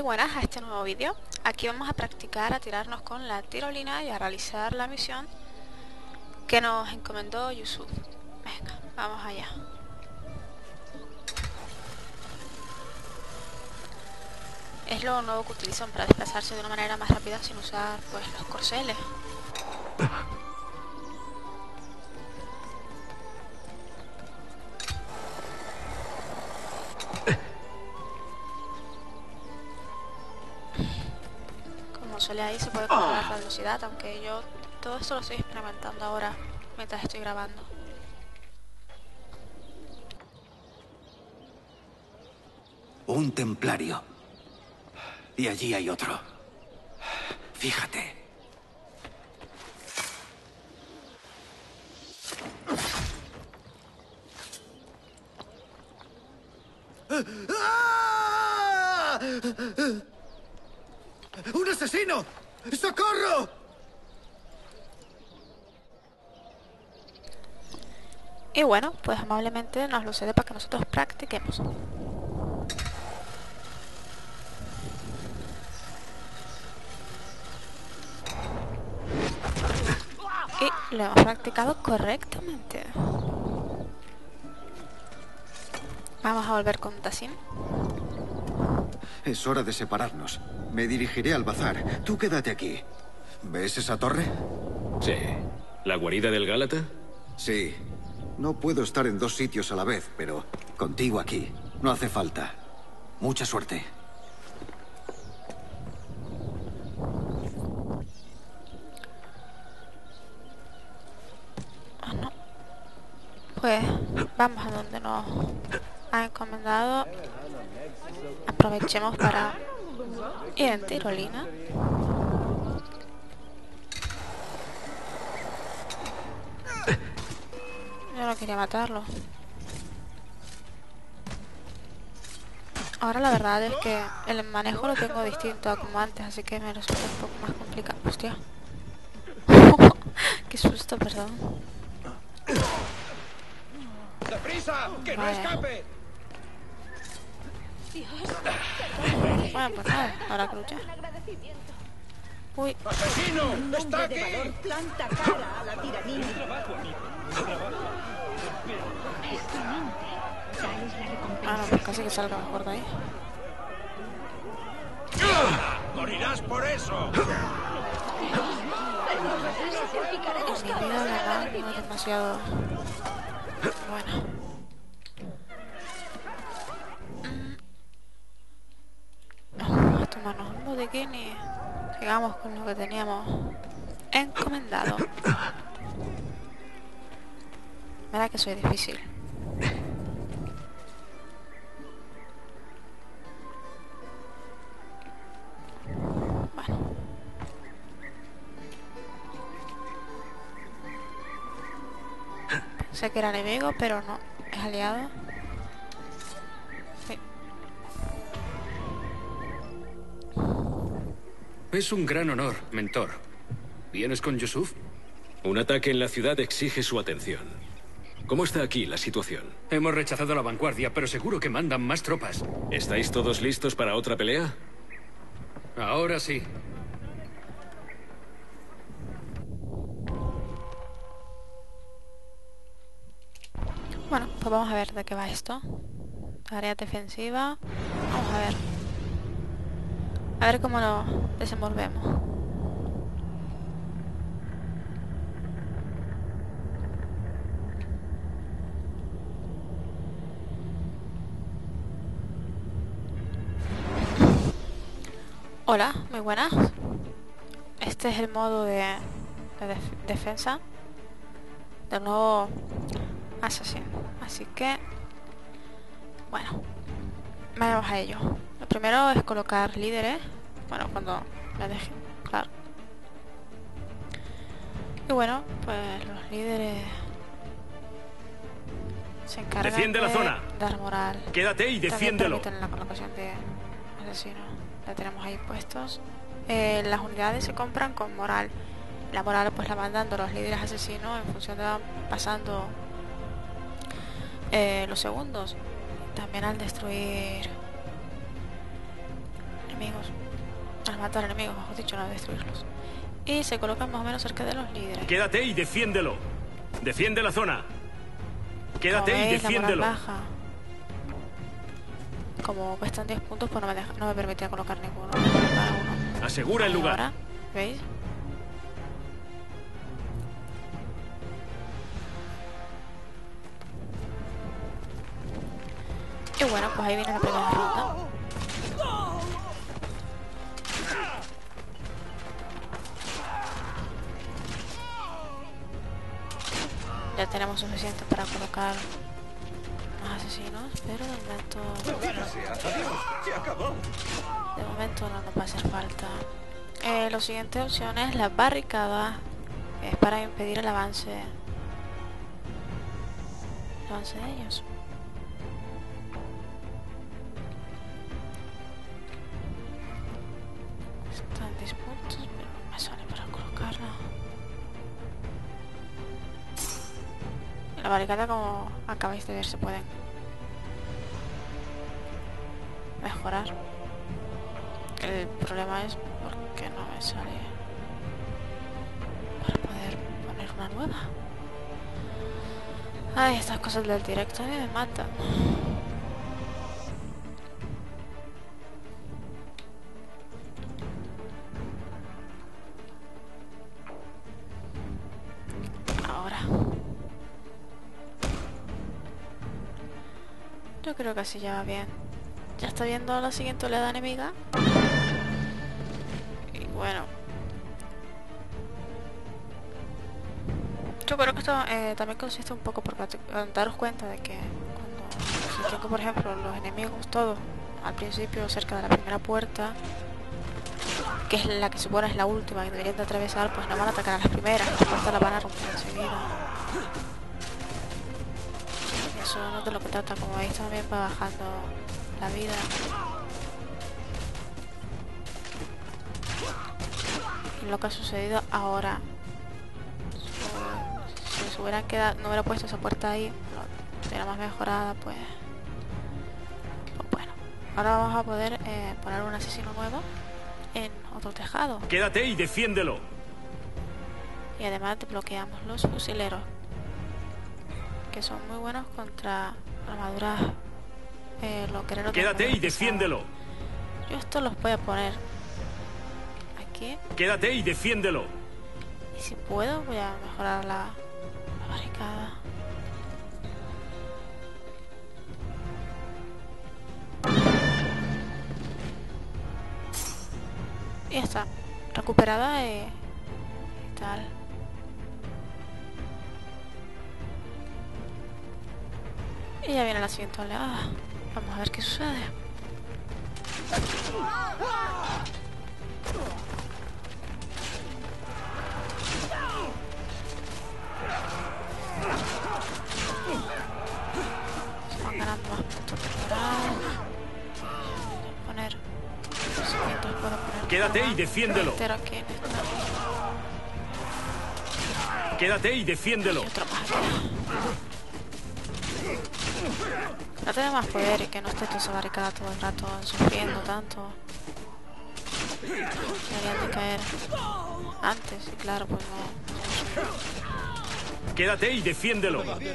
buenas a este nuevo vídeo. Aquí vamos a practicar a tirarnos con la tirolina y a realizar la misión que nos encomendó Yusuf. Venga, vamos allá. Es lo nuevo que utilizan para desplazarse de una manera más rápida sin usar pues los corceles. Como suele ahí se puede controlar la velocidad, aunque yo todo esto lo estoy experimentando ahora mientras estoy grabando. Un templario. Y allí hay otro. Fíjate. ¡Ah! ¡Un asesino! ¡Socorro! Y bueno, pues amablemente nos lo cede para que nosotros practiquemos. Y lo hemos practicado correctamente. Vamos a volver con Tassim. Es hora de separarnos. Me dirigiré al bazar. Tú quédate aquí. ¿Ves esa torre? Sí. ¿La guarida del Gálata? Sí. No puedo estar en dos sitios a la vez, pero contigo aquí. No hace falta. Mucha suerte. Ah, no. Pues vamos a donde nos ha encomendado. Aprovechemos para ir en tirolina. Yo no quería matarlo. Ahora la verdad es que el manejo lo tengo distinto a como antes, así que me resulta un poco más complicado. Hostia. Qué susto, perdón. ¡Deprisa! ¡Que no Vaya. escape! Bueno, pues nada, habrá que luchar. Uy, ¡Asesino! ¡Está De aquí! valor planta cara a la tiranía. no, pues casi que salga mejor de ahí. ¡Morirás por eso! Mi vida además no es demasiado buena. Vamos a tomarnos un botiquín y sigamos con lo que teníamos encomendado. Verá que soy difícil. Bueno. Sé que era enemigo, pero no. Es aliado. Sí. Es un gran honor, mentor. ¿Vienes con Yusuf? Un ataque en la ciudad exige su atención. ¿Cómo está aquí la situación? Hemos rechazado la vanguardia, pero seguro que mandan más tropas. ¿Estáis todos listos para otra pelea? Ahora sí. Bueno, pues vamos a ver de qué va esto. Tarea defensiva. Vamos a ver. A ver cómo lo desenvolvemos. Hola, muy buenas. Este es el modo de defensa del nuevo Assassin. Así que, bueno, vamos a ello. Lo primero es colocar líderes. Bueno, cuando me dejen, claro. Y bueno, pues los líderes se encargan Defiende la zona. dar moral. Quédate y También defiéndelo. permiten la colocación de asesinos. La tenemos ahí puestos. Las unidades se compran con moral. La moral pues la van dando los líderes asesinos en función de van pasando los segundos. También al destruir enemigos. Al matar enemigos, mejor dicho, no destruirlos. Y se colocan más o menos cerca de los líderes. Quédate y defiéndelo. Defiende la zona. Quédate Como y veis, la moral defiéndelo. baja. Como cuestan 10 puntos, pues no me permitía colocar ninguno. Cada uno. Asegura el Y lugar. ahora, ¿veis? Y bueno, pues ahí viene la primera ronda. Ya tenemos suficiente para colocar más asesinos, pero de momento no nos va a hacer falta. La siguiente opción es la barricada, que es para impedir el avance de ellos. Están 10 puntos, pero no me sale para colocarla. La barricada, como acabáis de ver, se pueden mejorar. El problema es porque no me sale para poder poner una nueva. Ay, estas cosas del directo a mí me matan. Ahora. Yo creo que así ya va bien. Ya está viendo la siguiente oleada enemiga. Y bueno. Yo creo que esto también consiste un poco por daros cuenta de que si tengo, por ejemplo, los enemigos todos al principio cerca de la primera puerta, que es la que supone es la última que deberían de atravesar, pues no van a atacar a las primeras, las puertas las van a romper enseguida. Eso no es de lo que trata, como veis también va bajando la vida. Y lo que ha sucedido ahora, si se hubieran quedado, no hubiera puesto esa puerta ahí, lo tuviera más mejorada, pues bueno. Ahora vamos a poder poner un asesino nuevo en otro tejado. Quédate y defiéndelo. Y además desbloqueamos los fusileros, que son muy buenos contra armaduras loquereros. Quédate y defiéndelo. Yo estos los voy a poner aquí. Quédate y defiéndelo. Y si puedo voy a mejorar la barricada. Y ya está, recuperada y tal. Y ya viene la siguiente oleada. Vamos a ver qué sucede. Se van ganando más puntos por moral. Voy a poner los siguientes, puedo poner Quédate y defiéndelo. entero aquí en esta. Quédate y defiéndelo. Y otro más aquí. No tiene más poder y que no esté toda esa barricada todo el rato sufriendo tanto. Deberían de caer antes, y claro, pues no. Quédate y defiéndelo. Una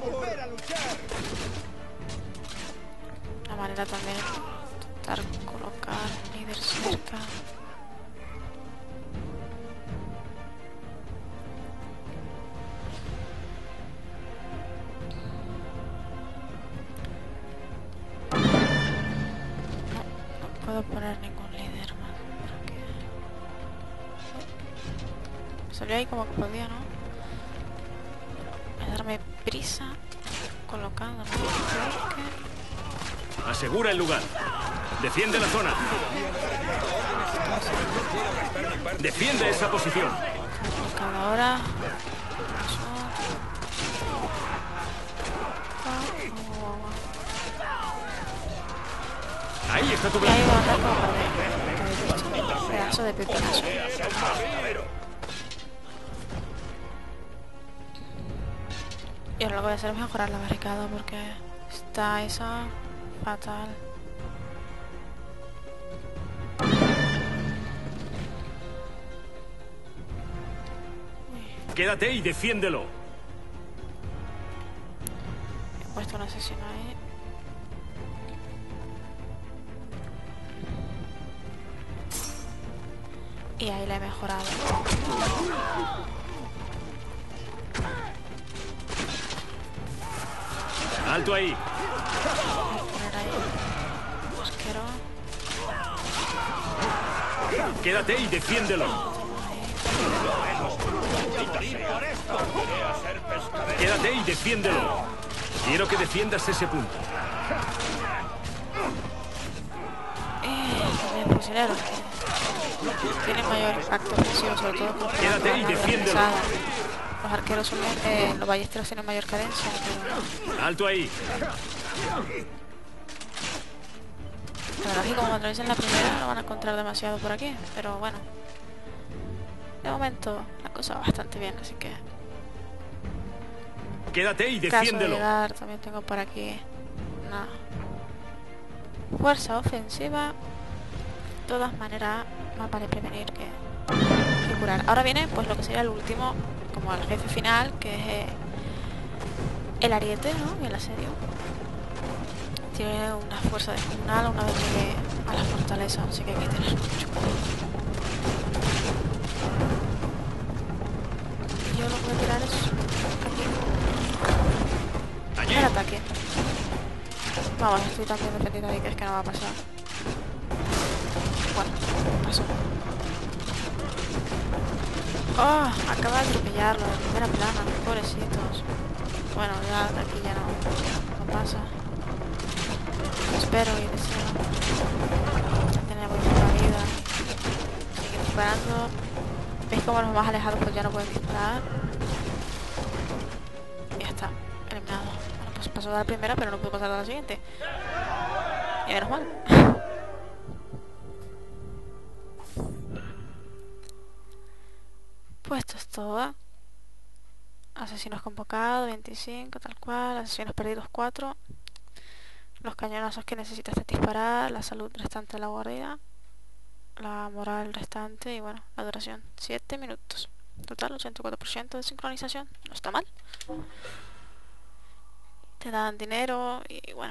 manera también de intentar colocar líder cerca. No puedo poner ningún líder más porque me salió ahí como que podía, ¿no? Voy a darme prisa colocando, ¿no? Porque Asegura el lugar. Defiende la zona. Defiende esa posición. colocando ahora. Ahí está tu Y ahí blanco. va a andar como para pedazo de pepinazo. Y ahora lo que voy a hacer es mejorar la barricada porque está esa fatal. Quédate y defiéndelo. He puesto un asesino ahí. Y ahí la he mejorado. ¡Alto ahí! Voy a poner ahí mosquero. Quédate y defiéndelo. Quédate y defiéndelo. Quiero que defiendas ese punto. También fusileros. Tienen mayor impacto ofensivo, sobre todo con Quédate y defiéndelo. Los arqueros son los ballesteros tienen mayor cadencia, pero ¡Alto ahí! la verdad es que como atraviesen la primera no van a encontrar demasiado por aquí, pero bueno. De momento la cosa va bastante bien, así que Quédate y en caso de defiéndelo. llegar también tengo por aquí una fuerza ofensiva. De todas maneras, más vale prevenir que curar. Ahora viene pues lo que sería el último, como el jefe final, que es el ariete, ¿no? Y el asedio. Tiene una fuerza descomunal una vez llegue a la fortaleza, así que hay que tener mucho cuidado. Y yo lo que voy a tirar es aquí. Allí. El ataque. Vamos, estoy tan bien defendida ahí que es que no va a pasar. Bueno, pasó. ¡Oh! Acaba de atropellarlo de primera plana, pobrecitos. Bueno, ya de aquí ya no pasa. Espero y deseo tener muy buena vida. Siguen disparando. ¿Veis cómo los más alejados pues ya no pueden disparar? Y ya está, eliminado. Bueno, pues pasó de la primera, pero no pudo pasar de la siguiente. Y menos mal. Pues esto es todo. Asesinos convocados, 25, tal cual. Asesinos perdidos, 4. Los cañonazos que necesitas disparar. La salud restante de la guardia. La moral restante. Y bueno, la duración, 7 minutos. Total, 84% de sincronización. No está mal. Te dan dinero y bueno.